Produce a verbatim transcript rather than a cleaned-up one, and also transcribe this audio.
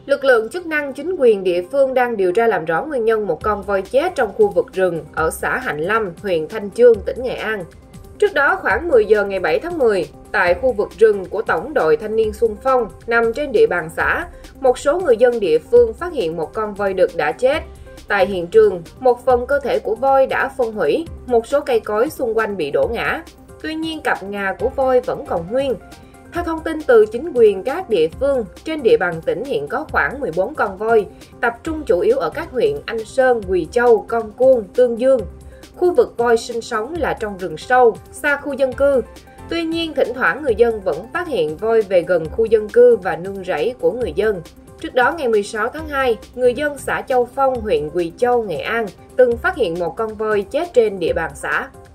Lực lượng chức năng chính quyền địa phương đang điều tra làm rõ nguyên nhân một con voi chết trong khu vực rừng ở xã Hạnh Lâm, huyện Thanh Chương, tỉnh Nghệ An. Trước đó, khoảng mười giờ ngày bảy tháng mười, tại khu vực rừng của Tổng đội Thanh niên Xuân Phong nằm trên địa bàn xã, một số người dân địa phương phát hiện một con voi đực đã chết. Tại hiện trường, một phần cơ thể của voi đã phân hủy, một số cây cối xung quanh bị đổ ngã. Tuy nhiên, cặp ngà của voi vẫn còn nguyên. Theo thông tin từ chính quyền các địa phương, trên địa bàn tỉnh hiện có khoảng mười bốn con voi, tập trung chủ yếu ở các huyện Anh Sơn, Quỳ Châu, Con Cuông, Tương Dương. Khu vực voi sinh sống là trong rừng sâu, xa khu dân cư. Tuy nhiên, thỉnh thoảng người dân vẫn phát hiện voi về gần khu dân cư và nương rẫy của người dân. Trước đó, ngày mười sáu tháng hai, người dân xã Châu Phong, huyện Quỳ Châu, Nghệ An từng phát hiện một con voi chết trên địa bàn xã.